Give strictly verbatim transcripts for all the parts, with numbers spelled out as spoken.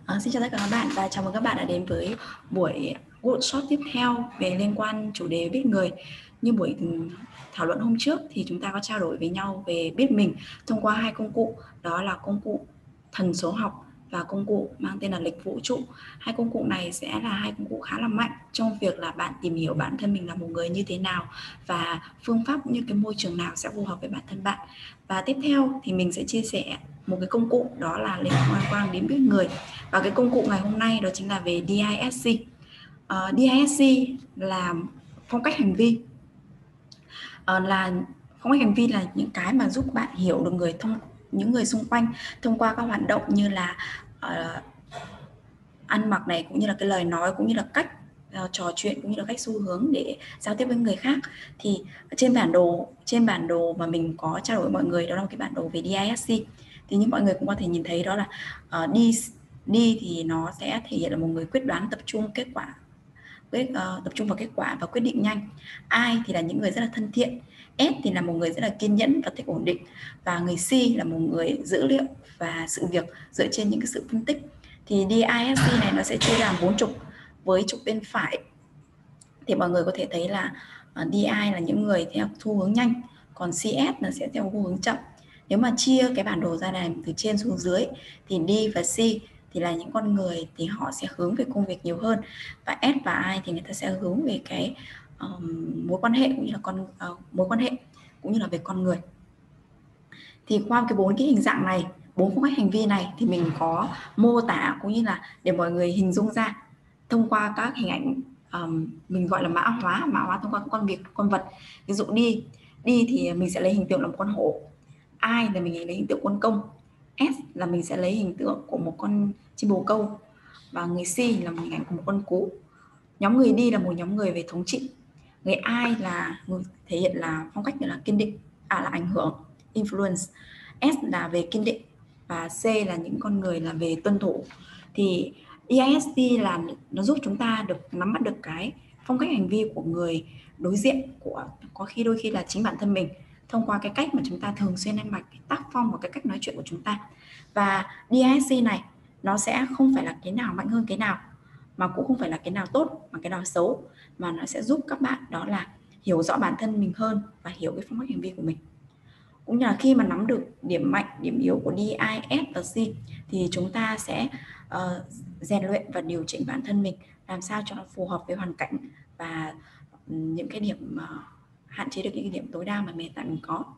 Ờ, xin chào tất cả các bạn và chào mừng các bạn đã đến với buổi workshop tiếp theo về liên quan chủ đề biết người. Như buổi thảo luận hôm trước thì chúng ta có trao đổi với nhau về biết mình thông qua hai công cụ, đó là công cụ thần số học và công cụ mang tên là lịch vũ trụ. Hai công cụ này sẽ là hai công cụ khá là mạnh trong việc là bạn tìm hiểu bản thân mình là một người như thế nào và phương pháp cũng như cái môi trường nào sẽ phù hợp với bản thân bạn. Và tiếp theo thì mình sẽ chia sẻ một cái công cụ, đó là liên quan đến biết người. Và cái công cụ ngày hôm nay đó chính là về đê i ét xê. Uh, đê i ét xê là phong cách hành vi. Uh, là phong cách hành vi là những cái mà giúp bạn hiểu được người thông những người xung quanh thông qua các hoạt động như là uh, ăn mặc này, cũng như là cái lời nói, cũng như là cách uh, trò chuyện, cũng như là cách xu hướng để giao tiếp với người khác. Thì trên bản đồ trên bản đồ mà mình có trao đổi với mọi người, đó là một cái bản đồ về đê i ét xê. Thì như mọi người cũng có thể nhìn thấy, đó là uh, D D thì nó sẽ thể hiện là một người quyết đoán, tập trung kết quả quyết uh, tập trung vào kết quả và quyết định nhanh. I thì là những người rất là thân thiện. S thì là một người rất là kiên nhẫn và thích ổn định. Và người C là một người dữ liệu và sự việc dựa trên những cái sự phân tích. Thì đê i ét xê này nó sẽ chia làm bốn trục. Với trục bên phải thì mọi người có thể thấy là uh, đê i là những người theo xu hướng nhanh, còn xê ét nó sẽ theo xu hướng chậm. Nếu mà chia cái bản đồ ra này từ trên xuống dưới thì D và C thì là những con người thì họ sẽ hướng về công việc nhiều hơn, và S và I thì người ta sẽ hướng về cái um, mối quan hệ cũng như là con uh, mối quan hệ cũng như là về con người. Thì qua cái bốn cái hình dạng này, bốn phong cách hành vi này thì mình có mô tả cũng như là để mọi người hình dung ra thông qua các hình ảnh, um, mình gọi là mã hóa mã hóa thông qua các con việc con vật. Ví dụ đi đi thì mình sẽ lấy hình tượng là một con hổ. I là mình lấy hình tượng quân công. S là mình sẽ lấy hình tượng của một con chim bồ câu, và người C là một hình ảnh của một con cú. Nhóm người đi là một nhóm người về thống trị. Người I là người thể hiện là phong cách là kiên định, à là ảnh hưởng, influence. S là về kiên định, và C là những con người là về tuân thủ. Thì đê i ét xê là nó giúp chúng ta được nắm bắt được cái phong cách hành vi của người đối diện, của có khi đôi khi là chính bản thân mình, thông qua cái cách mà chúng ta thường xuyên ăn mặc, cái tác phong và cái cách nói chuyện của chúng ta. Và đê i ét xê này nó sẽ không phải là cái nào mạnh hơn cái nào, mà cũng không phải là cái nào tốt mà cái nào xấu, mà nó sẽ giúp các bạn đó là hiểu rõ bản thân mình hơn và hiểu cái phong cách hành vi của mình. Cũng như là khi mà nắm được điểm mạnh, điểm yếu của D, I, S và C thì chúng ta sẽ uh, rèn luyện và điều chỉnh bản thân mình làm sao cho nó phù hợp với hoàn cảnh và những cái điểm uh, hạn chế được những cái điểm tối đa mà hiện tại mình có.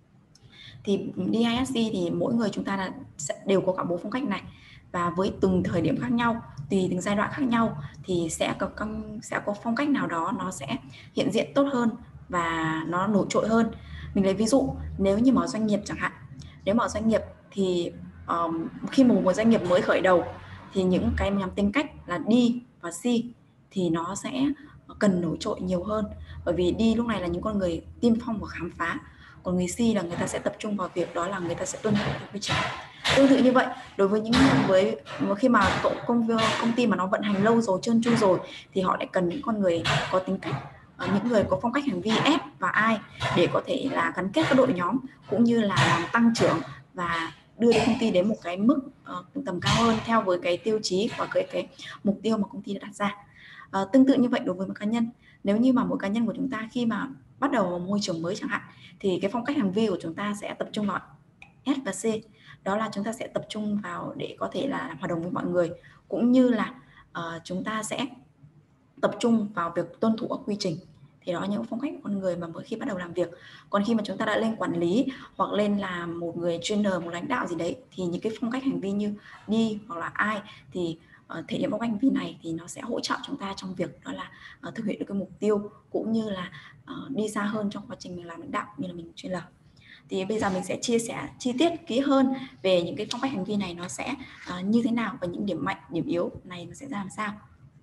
Thì đê i ét xê thì mỗi người chúng ta là đều có cả bốn phong cách này, và với từng thời điểm khác nhau, tùy từng giai đoạn khác nhau thì sẽ có sẽ có phong cách nào đó nó sẽ hiện diện tốt hơn và nó nổi trội hơn. Mình lấy ví dụ, nếu như mà doanh nghiệp chẳng hạn, nếu mà doanh nghiệp thì um, khi mà một doanh nghiệp mới khởi đầu thì những cái nhằm tính cách là D và C thì nó sẽ cần nổi trội nhiều hơn, bởi vì D lúc này là những con người tiên phong và khám phá, còn người C là người ta sẽ tập trung vào việc đó là người ta sẽ tuân thủ theo quy trình. Tương tự như vậy, đối với những với khi mà công công ty mà nó vận hành lâu rồi, trơn tru rồi thì họ lại cần những con người có tính cách, những người có phong cách hành vi S và I để có thể là gắn kết các đội nhóm cũng như là làm tăng trưởng và đưa công ty đến một cái mức uh, tầm cao hơn theo với cái tiêu chí và cái cái mục tiêu mà công ty đã đặt ra. Uh, tương tự như vậy đối với một cá nhân, nếu như mà một cá nhân của chúng ta khi mà bắt đầu vào môi trường mới chẳng hạn thì cái phong cách hành vi của chúng ta sẽ tập trung vào S và C, đó là chúng ta sẽ tập trung vào để có thể là hoạt động với mọi người, cũng như là uh, chúng ta sẽ tập trung vào việc tuân thủ các quy trình. Thì đó là những phong cách của con người mà mỗi khi bắt đầu làm việc. Còn khi mà chúng ta đã lên quản lý hoặc lên làm một người trainer, một lãnh đạo gì đấy, thì những cái phong cách hành vi như D hoặc là I thì uh, thể hiện phong cách hành vi này thì nó sẽ hỗ trợ chúng ta trong việc đó là uh, thực hiện được cái mục tiêu cũng như là uh, đi xa hơn trong quá trình mình làm lãnh đạo như là mình chuyên làm. Thì bây giờ mình sẽ chia sẻ chi tiết kỹ hơn về những cái phong cách hành vi này nó sẽ uh, như thế nào, và những điểm mạnh, điểm yếu này nó sẽ ra làm sao.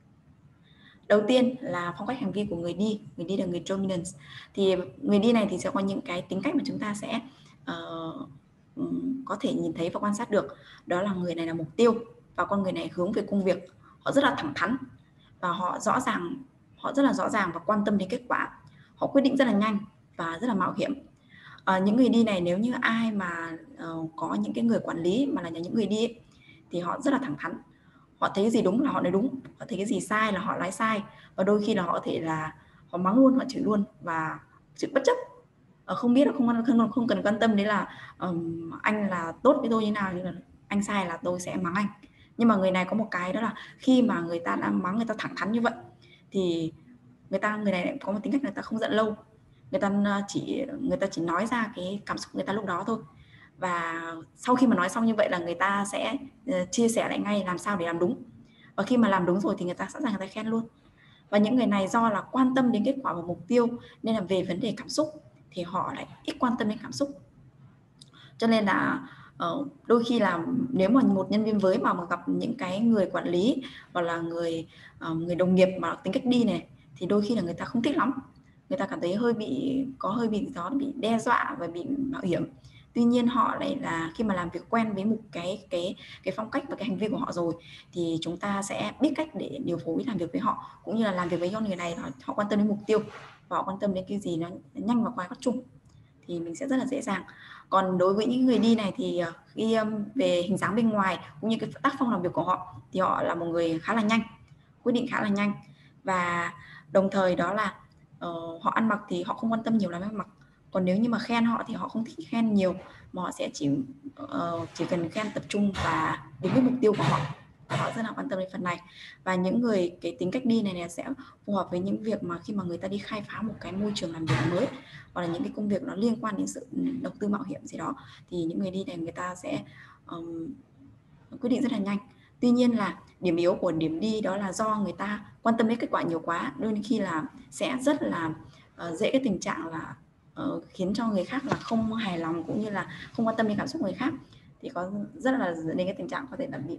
Đầu tiên là phong cách hành vi của người đi. Người đi là người dominant. Thì người đi này thì sẽ có những cái tính cách mà chúng ta sẽ uh, có thể nhìn thấy và quan sát được. Đó là người này là mục tiêu, và con người này hướng về công việc. Họ rất là thẳng thắn và họ rõ ràng, họ rất là rõ ràng và quan tâm đến kết quả. Họ quyết định rất là nhanh và rất là mạo hiểm. Uh, những người đi này, nếu như ai mà uh, có những cái người quản lý mà là những người đi ấy, thì họ rất là thẳng thắn. họ thấy cái gì đúng là họ nói đúng, họ thấy cái gì sai là họ nói sai, và đôi khi là họ có thể là họ mắng luôn, họ chửi luôn và chửi bất chấp. Ờ, không biết là không không không cần quan tâm đấy là um, anh là tốt với tôi như nào, nhưng là anh sai là tôi sẽ mắng anh. Nhưng mà người này có một cái đó là khi mà người ta đã mắng người ta thẳng thắn như vậy thì người ta người này lại có một tính cách người ta không giận lâu, người ta chỉ người ta chỉ nói ra cái cảm xúc người ta lúc đó thôi, và sau khi mà nói xong như vậy là người ta sẽ uh, chia sẻ lại ngay làm sao để làm đúng, và khi mà làm đúng rồi thì người ta sẵn sàng người ta khen luôn. Và những người này do là quan tâm đến kết quả và mục tiêu nên là về vấn đề cảm xúc thì họ lại ít quan tâm đến cảm xúc. Cho nên là uh, đôi khi là nếu mà một nhân viên mới mà, mà gặp những cái người quản lý hoặc là người uh, người đồng nghiệp mà tính cách đi này thì đôi khi là người ta không thích lắm, người ta cảm thấy hơi bị có hơi bị đó bị đe dọa và bị mạo hiểm. Tuy nhiên họ lại là khi mà làm việc quen với một cái cái cái phong cách và cái hành vi của họ rồi thì chúng ta sẽ biết cách để điều phối làm việc với họ, cũng như là làm việc với con người này họ, họ quan tâm đến mục tiêu và họ quan tâm đến cái gì nó nhanh và快, bắt chung thì mình sẽ rất là dễ dàng. Còn đối với những người đi này thì khi về hình dáng bên ngoài cũng như cái tác phong làm việc của họ thì họ là một người khá là nhanh, quyết định khá là nhanh, và đồng thời đó là uh, họ ăn mặc thì họ không quan tâm nhiều lắm ăn mặc. Còn nếu như mà khen họ thì họ không thích khen nhiều, mà họ sẽ chỉ uh, chỉ cần khen tập trung và đến cái mục tiêu của họ, họ rất là quan tâm đến phần này. Và những người cái tính cách đi này, này sẽ phù hợp với những việc mà khi mà người ta đi khai phá một cái môi trường làm việc mới hoặc là những cái công việc nó liên quan đến sự đầu tư mạo hiểm gì đó, thì những người đi này người ta sẽ um, quyết định rất là nhanh. Tuy nhiên là điểm yếu của điểm đi đó là do người ta quan tâm đến kết quả nhiều quá, đôi khi là sẽ rất là uh, dễ cái tình trạng là uh, khiến cho người khác là không hài lòng cũng như là không quan tâm đến cảm xúc người khác, thì có rất là dẫn đến cái tình trạng có thể là bị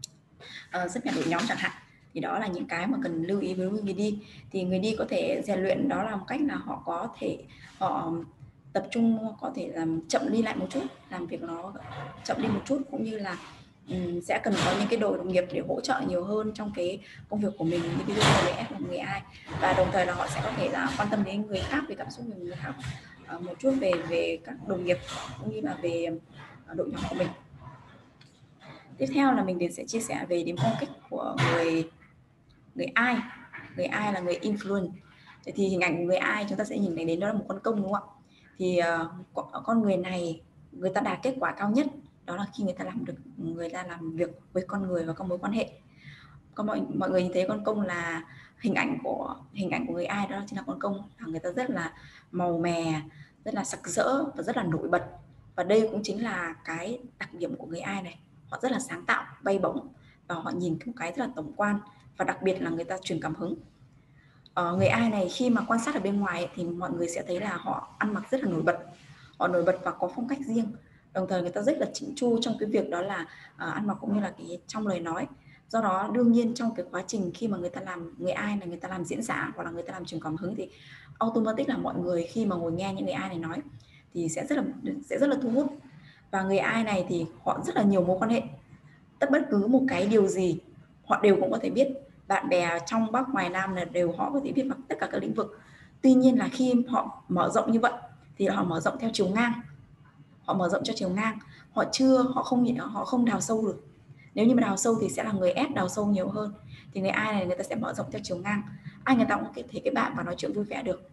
uh, rất là đổi nhóm chẳng hạn. Thì đó là những cái mà cần lưu ý với người đi. Thì người đi có thể rèn luyện đó là một cách là họ có thể họ tập trung, có thể làm chậm đi lại một chút, làm việc nó chậm đi một chút, cũng như là um, sẽ cần có những cái đội đồng nghiệp để hỗ trợ nhiều hơn trong cái công việc của mình, như ví dụ như người F hoặc người ai, và đồng thời là họ sẽ có thể là quan tâm đến người khác, về cảm xúc của người khác uh, một chút về về các đồng nghiệp cũng như là về uh, đội nhóm của mình. Tiếp theo là mình sẽ chia sẻ về điểm phong cách của người người ai. Người ai là người influence. Thì hình ảnh của người ai chúng ta sẽ nhìn thấy đến đó là một con công, đúng không ạ? Thì uh, con người này người ta đạt kết quả cao nhất đó là khi người ta làm được người ta làm việc với con người và các mối quan hệ. Còn mọi mọi người nhìn thấy con công là hình ảnh của hình ảnh của người ai, đó chính là con công, là người ta rất là màu mè, rất là sặc sỡ và rất là nổi bật. Và đây cũng chính là cái đặc điểm của người ai này, họ rất là sáng tạo, bay bổng và họ nhìn một cái rất là tổng quan, và đặc biệt là người ta truyền cảm hứng. Ờ, người ai này khi mà quan sát ở bên ngoài thì mọi người sẽ thấy là họ ăn mặc rất là nổi bật, họ nổi bật và có phong cách riêng, đồng thời người ta rất là chỉnh chu trong cái việc đó là uh, ăn mặc cũng như là cái trong lời nói. Do đó đương nhiên trong cái quá trình khi mà người ta làm người ai này, người ta làm diễn giả hoặc là người ta làm truyền cảm hứng thì automatic là mọi người khi mà ngồi nghe những người ai này nói thì sẽ rất là sẽ rất là thu hút. Và người ai này thì họ rất là nhiều mối quan hệ, tất bất cứ một cái điều gì họ đều cũng có thể biết, bạn bè trong Bắc ngoài Nam là đều họ có thể biết bằng tất cả các lĩnh vực. Tuy nhiên là khi họ mở rộng như vậy thì họ mở rộng theo chiều ngang, họ mở rộng cho chiều ngang, họ chưa họ không họ không đào sâu được. Nếu như mà đào sâu thì sẽ là người ép đào sâu nhiều hơn, thì người ai này người ta sẽ mở rộng theo chiều ngang, ai người ta cũng có thể kết bạn và nói chuyện vui vẻ được.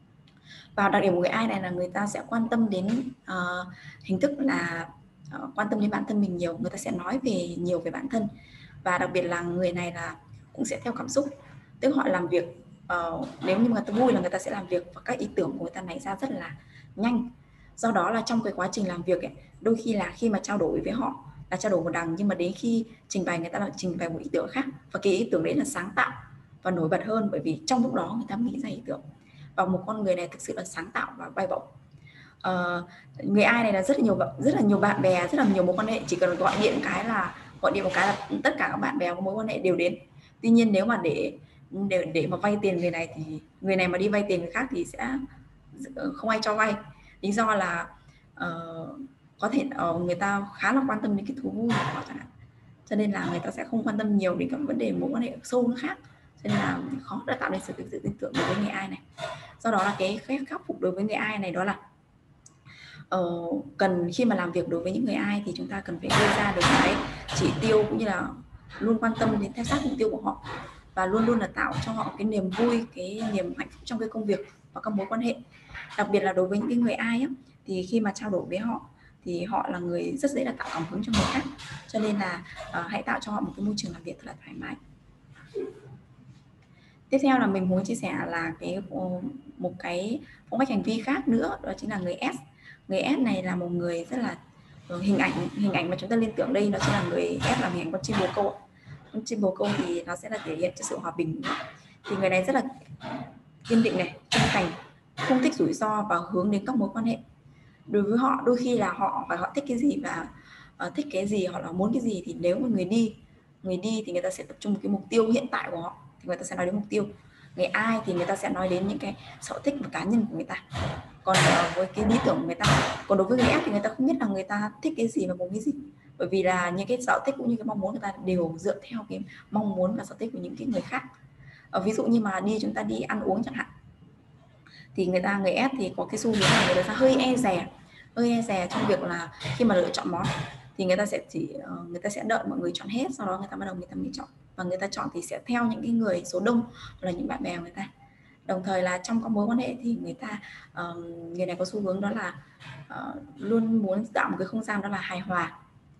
Và đặc điểm của người ai này là người ta sẽ quan tâm đến uh, hình thức là uh, quan tâm đến bản thân mình nhiều, người ta sẽ nói về nhiều về bản thân, và đặc biệt là người này là cũng sẽ theo cảm xúc, tức họ làm việc uh, nếu như người ta vui là người ta sẽ làm việc và các ý tưởng của người ta nảy ra rất là nhanh. Do đó là trong cái quá trình làm việc ấy, đôi khi là khi mà trao đổi với họ là trao đổi một đằng, nhưng mà đến khi trình bày người ta lại trình bày một ý tưởng khác, và cái ý tưởng đấy là sáng tạo và nổi bật hơn, bởi vì trong lúc đó người ta nghĩ ra ý tưởng. Và một con người này thực sự là sáng tạo và bay bổng. Uh, người ai này là rất là nhiều rất là nhiều bạn bè, rất là nhiều mối quan hệ, chỉ cần gọi điện cái là gọi điện một cái là tất cả các bạn bè có mối quan hệ đều đến. Tuy nhiên nếu mà để để để mà vay tiền người này thì người này mà đi vay tiền người khác thì sẽ không ai cho vay. Lý do là uh, có thể uh, người ta khá là quan tâm đến cái thú vui của họ chẳng hạn, cho nên là người ta sẽ không quan tâm nhiều đến các vấn đề mối quan hệ sâu nó khác, cho nên là khó để tạo nên sự, sự tin tưởng đối với người ai này. Do đó là cái khắc phục đối với người ai này đó là uh, cần khi mà làm việc đối với những người ai thì chúng ta cần phải đưa ra được cái chỉ tiêu cũng như là luôn quan tâm đến theo sát mục tiêu của họ, và luôn luôn là tạo cho họ cái niềm vui, cái niềm hạnh phúc trong cái công việc và các mối quan hệ. Đặc biệt là đối với những cái người ai á, thì khi mà trao đổi với họ thì họ là người rất dễ là tạo cảm hứng cho người khác, cho nên là uh, hãy tạo cho họ một cái môi trường làm việc thật là thoải mái. Tiếp theo là mình muốn chia sẻ là cái một cái phong cách hành vi khác nữa, đó chính là người S. Người S này là một người rất là hình ảnh hình ảnh mà chúng ta liên tưởng đây, đó chính là người S là hình ảnh con chim bồ câu. Con chim bồ câu thì nó sẽ là thể hiện cho sự hòa bình. Thì người này rất là kiên định này, chân thành, không thích rủi ro và hướng đến các mối quan hệ. Đối với họ, đôi khi là họ và họ thích cái gì và uh, thích cái gì, họ là muốn cái gì, thì nếu mà người đi người đi thì người ta sẽ tập trung vào cái mục tiêu hiện tại của họ, thì người ta sẽ nói đến mục tiêu. Người ai thì người ta sẽ nói đến những cái sở thích và cá nhân của người ta, còn uh, với cái lý tưởng của người ta. Còn đối với người F thì người ta không biết là người ta thích cái gì và muốn cái gì, bởi vì là những cái sở thích cũng như cái mong muốn người ta đều dựa theo cái mong muốn và sở thích của những cái người khác. uh, ví dụ như mà đi chúng ta đi ăn uống chẳng hạn, thì người ta người S thì có cái xu hướng là người ta sẽ hơi e dè hơi e dè trong việc là khi mà lựa chọn món thì người ta sẽ chỉ người ta sẽ đợi mọi người chọn hết, sau đó người ta bắt đầu người ta mới chọn, và người ta chọn thì sẽ theo những cái người số đông hoặc là những bạn bè của người ta. Đồng thời là trong các mối quan hệ thì người ta uh, người này có xu hướng đó là uh, luôn muốn tạo một cái không gian đó là hài hòa.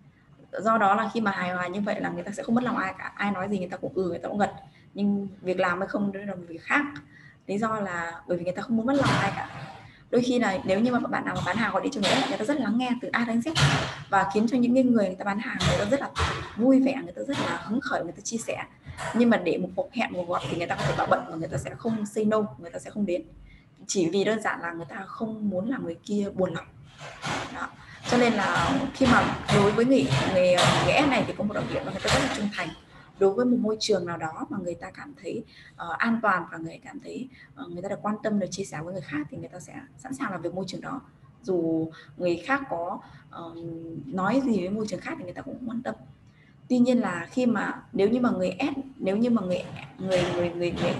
Do đó là khi mà hài hòa như vậy là người ta sẽ không mất lòng ai cả, ai nói gì người ta cũng ừ người ta cũng gật, nhưng việc làm hay không đó là một việc khác. Lý do là bởi vì người ta không muốn mất lòng ai cả. Đôi khi là nếu như mà bạn nào mà bán hàng gọi đi cho người ta, người ta rất lắng nghe từ A đến Z, và khiến cho những người người ta bán hàng người ta rất là vui vẻ, người ta rất là hứng khởi, người ta chia sẻ. Nhưng mà để một cuộc hẹn một gọi thì người ta có thể bảo bận và người ta sẽ không say no, người ta sẽ không đến, chỉ vì đơn giản là người ta không muốn làm người kia buồn lòng. Đó. Cho nên là khi mà đối với người người người S này thì có một đặc điểm là người ta rất là trung thành. Đối với một môi trường nào đó mà người ta cảm thấy uh, an toàn và người cảm thấy uh, người ta được quan tâm, được chia sẻ với người khác, thì người ta sẽ sẵn sàng làm việc môi trường đó. Dù người khác có uh, nói gì với môi trường khác thì người ta cũng không quan tâm. Tuy nhiên là khi mà nếu như mà người S nếu như mà người người người người người,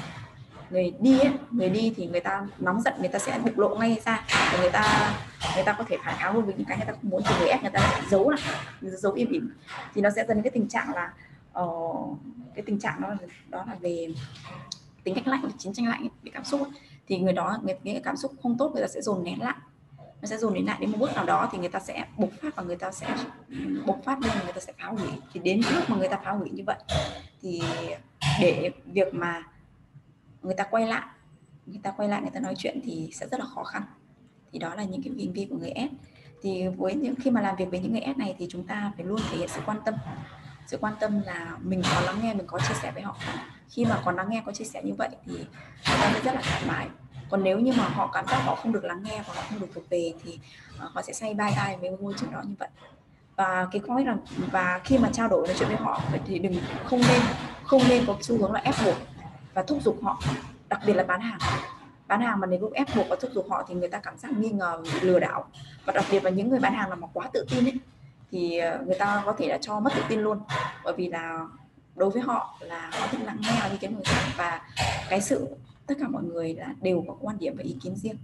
người đi ấy, người đi thì người ta nóng giận, người ta sẽ bộc lộ ngay ra, và người ta người ta có thể phản kháng luôn với những cái người ta không muốn, thì người S người ta giấu lại, giấu im ỉm, thì nó sẽ dẫn đến cái tình trạng là uh, cái tình trạng đó là, đó là về tính cách lạnh, chiến tranh lạnh, về cảm xúc ấy. Thì người đó người, cái cảm xúc không tốt người ta sẽ dồn nén lại, nó sẽ dồn đến lại đến một bước nào đó thì người ta sẽ bộc phát, và người ta sẽ bộc phát lên, người ta sẽ phá hủy. Thì đến lúc mà người ta phá hủy như vậy thì để việc mà người ta quay lại người ta quay lại người ta nói chuyện thì sẽ rất là khó khăn. Thì đó là những cái hành vi của người S. Thì với những khi mà làm việc với những người S này thì chúng ta phải luôn thể hiện sự quan tâm. Sự quan tâm là mình có lắng nghe, mình có chia sẻ với họ. Khi mà còn lắng nghe, có chia sẻ như vậy thì người ta sẽ rất là thoải mái. Còn nếu như mà họ cảm giác họ không được lắng nghe và họ không được thuộc về thì uh, họ sẽ say bai tai với môi trường đó như vậy. Và cái có là và khi mà trao đổi nói chuyện với họ thì đừng không nên không nên có xu hướng là ép buộc và thúc giục họ, đặc biệt là bán hàng. Bán hàng mà nếu lúc ép buộc và thúc giục họ thì người ta cảm giác nghi ngờ, lừa đảo. Và đặc biệt là những người bán hàng mà quá tự tin ấy, thì người ta có thể là cho mất tự tin luôn, bởi vì là đối với họ là họ thích lắng nghe ý kiến người khác, và cái sự tất cả mọi người là đều có quan điểm và ý kiến riêng,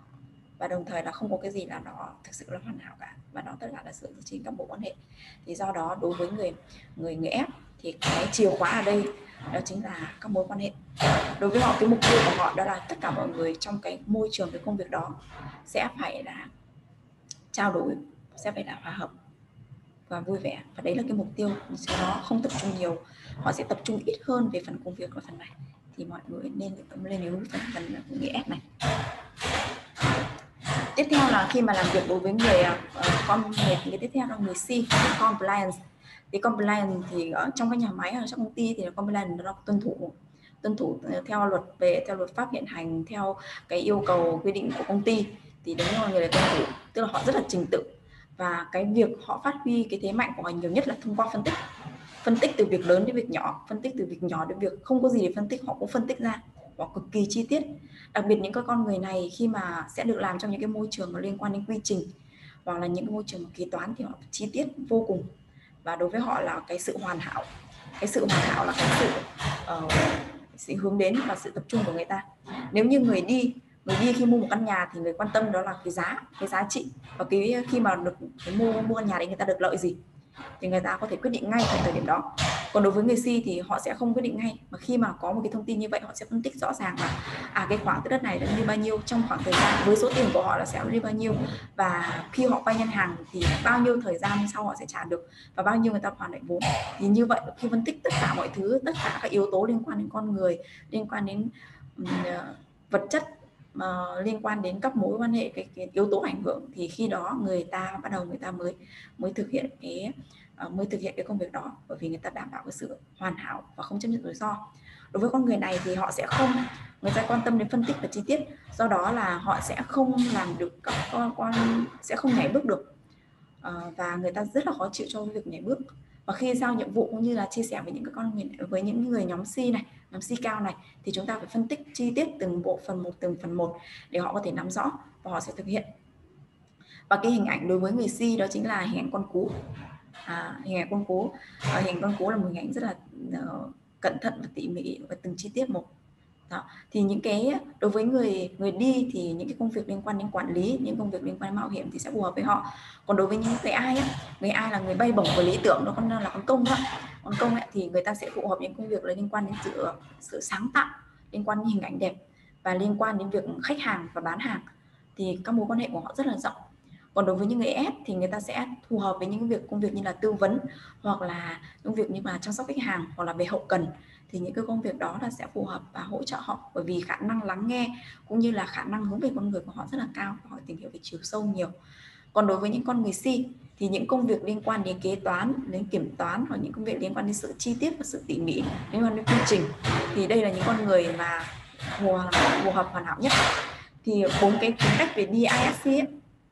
và đồng thời là không có cái gì là nó thực sự là hoàn hảo cả, và nó tất cả là sự trên các mối quan hệ. Thì do đó đối với người người người ép thì cái chìa khóa ở đây đó chính là các mối quan hệ. Đối với họ, cái mục tiêu của họ đó là tất cả mọi người trong cái môi trường, cái công việc đó sẽ phải là trao đổi, sẽ phải là hòa hợp và vui vẻ, và đấy là cái mục tiêu. Sau đó không tập trung nhiều, họ sẽ tập trung ít hơn về phần công việc và phần này. Thì mọi người nên lên yếu phần phần người ép này. Tiếp theo là khi mà làm việc đối với người uh, con người, người tiếp theo là người C, compliance. Thì compliance thì ở trong các nhà máy, ở trong công ty thì compliance nó tuân thủ tuân thủ theo luật về theo luật pháp hiện hành, theo cái yêu cầu quy định của công ty, thì đúng là người là tuân thủ, tức là họ rất là trình tự, và cái việc họ phát huy cái thế mạnh của mình nhiều nhất là thông qua phân tích phân tích từ việc lớn đến việc nhỏ, phân tích từ việc nhỏ đến việc không có gì để phân tích, họ cũng phân tích ra và cực kỳ chi tiết. Đặc biệt những cái con người này khi mà sẽ được làm trong những cái môi trường mà liên quan đến quy trình hoặc là những cái môi trường kế toán thì họ chi tiết vô cùng, và đối với họ là cái sự hoàn hảo cái sự hoàn hảo là cái sự uh, sự hướng đến và sự tập trung của người ta. Nếu như người đi người đi khi mua một căn nhà thì người quan tâm đó là cái giá cái giá trị, và cái khi mà được cái mua mua căn nhà đấy người ta được lợi gì thì người ta có thể quyết định ngay tại thời điểm đó. Còn đối với người Si thì họ sẽ không quyết định ngay, mà khi mà có một cái thông tin như vậy họ sẽ phân tích rõ ràng là à cái khoản từ đất này đã đi bao nhiêu trong khoảng thời gian, với số tiền của họ là sẽ đi bao nhiêu, và khi họ vay ngân hàng thì bao nhiêu thời gian sau họ sẽ trả được, và bao nhiêu người ta hoàn lại vốn. Thì như vậy khi phân tích tất cả mọi thứ, tất cả các yếu tố liên quan đến con người, liên quan đến um, vật chất, uh, liên quan đến các mối quan hệ, cái, cái yếu tố ảnh hưởng, thì khi đó người ta bắt đầu người ta mới mới thực hiện cái uh, mới thực hiện cái công việc đó, bởi vì người ta đảm bảo cái sự hoàn hảo và không chấp nhận rủi ro. Đối với con người này thì họ sẽ không, người ta quan tâm đến phân tích và chi tiết, do đó là họ sẽ không làm được các con, con sẽ không nhảy bước được, uh, và người ta rất là khó chịu cho việc nhảy bước. Và khi giao nhiệm vụ cũng như là chia sẻ với những cái con người, với những người nhóm Si này, nhóm Si cao này, thì chúng ta phải phân tích chi tiết từng bộ phận một, từng phần một để họ có thể nắm rõ và họ sẽ thực hiện. Và cái hình ảnh đối với người Si đó chính là hình ảnh con cú. À, hình ảnh con cú, à, hình ảnh con cú là một hình ảnh rất là uh, cẩn thận và tỉ mỉ và từng chi tiết một. Đó. Thì những cái đối với người người đi thì những cái công việc liên quan đến quản lý, những công việc liên quan đến mạo hiểm thì sẽ phù hợp với họ. Còn đối với những người ai á, người ai là người bay bổng và lý tưởng, đó con là con công đó. Con công ấy, thì người ta sẽ phù hợp những công việc liên quan đến sự sự sáng tạo, liên quan đến hình ảnh đẹp và liên quan đến việc khách hàng và bán hàng, thì các mối quan hệ của họ rất là rộng. Còn đối với những người S thì người ta sẽ phù hợp với những việc công việc như là tư vấn, hoặc là công việc như là chăm sóc khách hàng, hoặc là về hậu cần, thì những cái công việc đó là sẽ phù hợp và hỗ trợ họ, bởi vì khả năng lắng nghe cũng như là khả năng hướng về con người của họ rất là cao, họ tìm hiểu về chiều sâu nhiều. Còn đối với những con người Si thì những công việc liên quan đến kế toán, đến kiểm toán, hoặc những công việc liên quan đến sự chi tiết và sự tỉ mỉ, liên quan đến quy trình, thì đây là những con người mà phù hợp hoàn hảo nhất. Thì bốn cái tính cách về đê i ét xê ấy,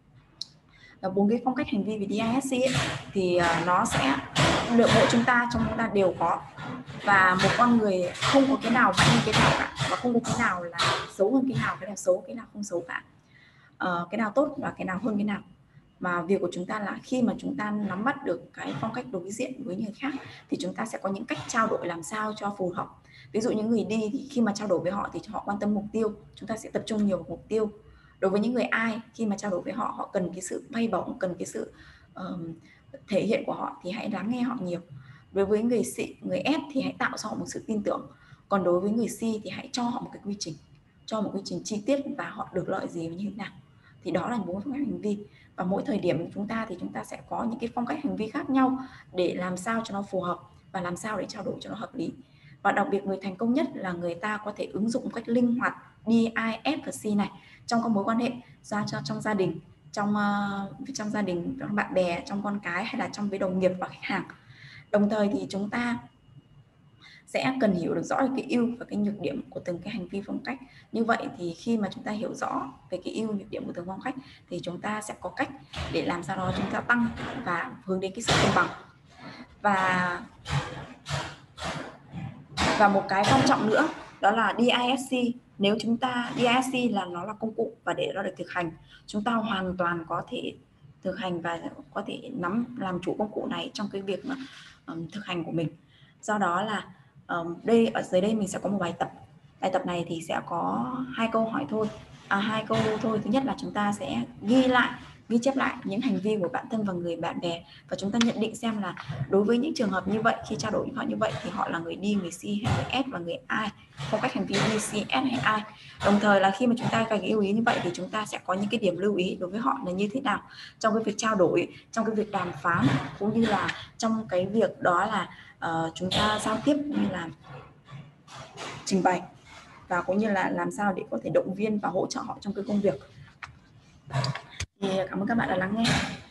bốn cái phong cách hành vi về đê i ét xê ấy, thì nó sẽ lượng mỗi chúng ta trong chúng ta đều có, và một con người không có cái nào mạnh hơn cái nào cả, và không có cái nào là xấu hơn cái nào, cái nào xấu, cái nào không xấu cả, ờ, cái nào tốt và cái nào hơn cái nào. Mà việc của chúng ta là khi mà chúng ta nắm bắt được cái phong cách đối diện với người khác thì chúng ta sẽ có những cách trao đổi làm sao cho phù hợp. Ví dụ những người đi thì khi mà trao đổi với họ thì họ quan tâm mục tiêu, chúng ta sẽ tập trung nhiều vào mục tiêu. Đối với những người ai, khi mà trao đổi với họ, họ cần cái sự bay bổng, cần cái sự uh, thể hiện của họ, thì hãy lắng nghe họ nhiều. Đối với người C, người S thì hãy tạo cho họ một sự tin tưởng. Còn đối với người C thì hãy cho họ một cái quy trình, cho một quy trình chi tiết và họ được lợi gì và như thế nào. Thì đó là bốn phong cách hành vi. Và mỗi thời điểm của chúng ta thì chúng ta sẽ có những cái phong cách hành vi khác nhau để làm sao cho nó phù hợp và làm sao để trao đổi cho nó hợp lý. Và đặc biệt người thành công nhất là người ta có thể ứng dụng một cách linh hoạt D, I, F và C này trong các mối quan hệ, ra cho trong gia đình, trong uh, trong gia đình, trong bạn bè, trong con cái, hay là trong với đồng nghiệp và khách hàng. Đồng thời thì chúng ta sẽ cần hiểu được rõ cái ưu và cái nhược điểm của từng cái hành vi phong cách. Như vậy thì khi mà chúng ta hiểu rõ về cái ưu nhược điểm của từng phong cách thì chúng ta sẽ có cách để làm sao đó chúng ta tăng và hướng đến cái sự cân bằng. Và và một cái quan trọng nữa đó là D I S C. Nếu chúng ta D I S C là nó là công cụ, và để nó được thực hành chúng ta hoàn toàn có thể thực hành và có thể nắm làm chủ công cụ này trong cái việc mà, um, thực hành của mình. Do đó là um, đây ở dưới đây mình sẽ có một bài tập. Bài tập này thì sẽ có hai câu hỏi thôi, à, hai câu thôi. Thứ nhất là chúng ta sẽ ghi lại, ghi chép lại những hành vi của bản thân và người bạn bè, và chúng ta nhận định xem là đối với những trường hợp như vậy, khi trao đổi với họ như vậy thì họ là người đi, người C hay người S, và người I, phong cách hành vi đi, C, S hay I. Đồng thời là khi mà chúng ta cần lưu ý như vậy thì chúng ta sẽ có những cái điểm lưu ý đối với họ là như thế nào trong cái việc trao đổi, trong cái việc đàm phán, cũng như là trong cái việc đó là uh, chúng ta giao tiếp, như là trình bày, và cũng như là làm sao để có thể động viên và hỗ trợ họ trong cái công việc. Thì cảm ơn các bạn đã lắng nghe.